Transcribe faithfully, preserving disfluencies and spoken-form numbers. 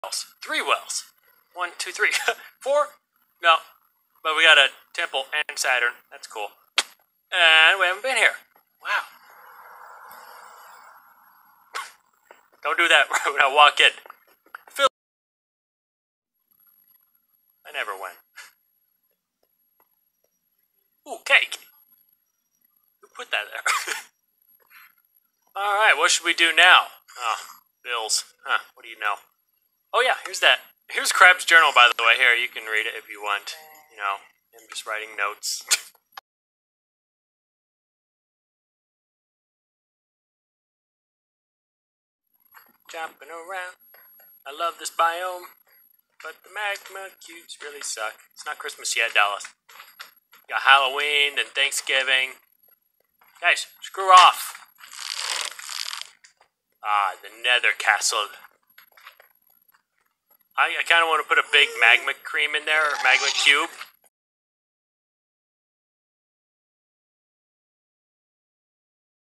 wells. Three wells. One, two, three. Four? No. But we got a temple and Saturn. That's cool. And we haven't been here. Wow. Don't do that when I walk in. Phil. I never went. Ooh, cake. Who put that there? Alright, what should we do now? Oh, bills. Huh, what do you know? Oh yeah, here's that. Here's Krebs' journal, by the way. Here, you can read it if you want. You know, I'm just writing notes. Jumping around. I love this biome. But the magma cubes really suck. It's not Christmas yet, Dallas. You got Halloween, then Thanksgiving. Guys, screw off. Ah, the Nether Castle. I, I kind of want to put a big magma cream in there, or magma cube.